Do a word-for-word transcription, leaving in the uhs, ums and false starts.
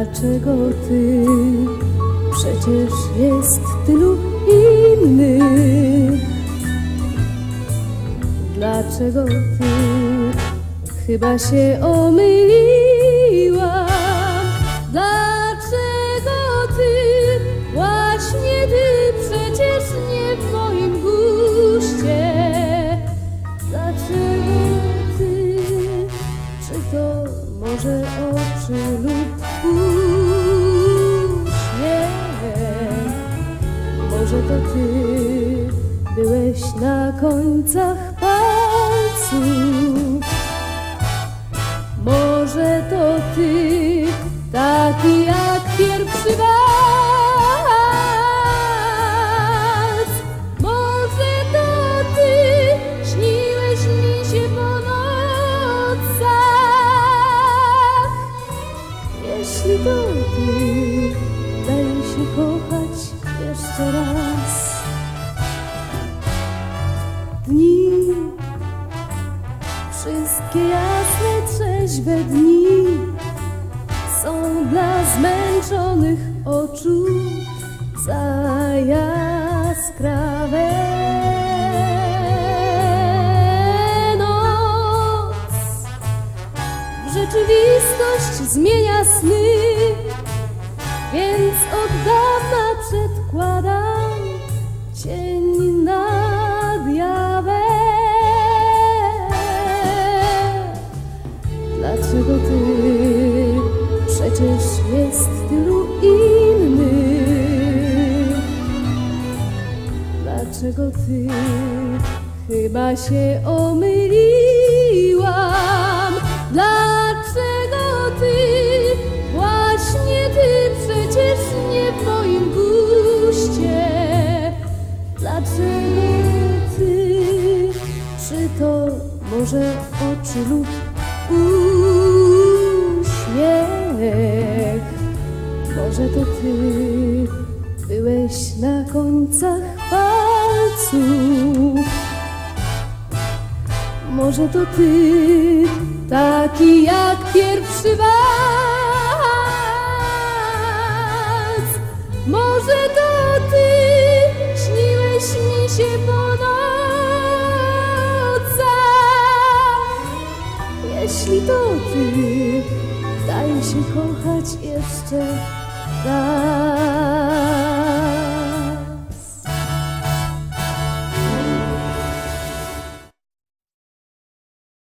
Dlaczego ty? Przecież jest tylu innych. Dlaczego ty? Chyba się omyliłam. Dlaczego ty? Właśnie ty, przecież nie w moim guście. Dlaczego ty? Czy to może oczy lub uśmiech? Może to ty byłeś na końcach palców? Może to ty, taki jak pierwszy walc? Może to ty, śniłeś mi się po nocach? Jeśli to ty, daj się kochać jeszcze raz. Dni, wszystkie jasne, trzeźwe dni są dla zmęczonych oczu za jaskrawe. Noc w rzeczywistość zmienia sny, więc od dawna przedkładam cień nad jawę. Dlaczego ty? Przecież jest tylu innych. Dlaczego ty? Chyba się omyliłam. Dlaczego ty? Właśnie ty, przecież nie w moim guście. Dlaczego ty? Czy to może oczy lub uśmiech? Może to ty byłeś na końcach palców? Może to ty, taki jak pierwszy walc? Może to ty, śniłeś mi się po nocach? Jeśli to ty, daj się kochać jeszcze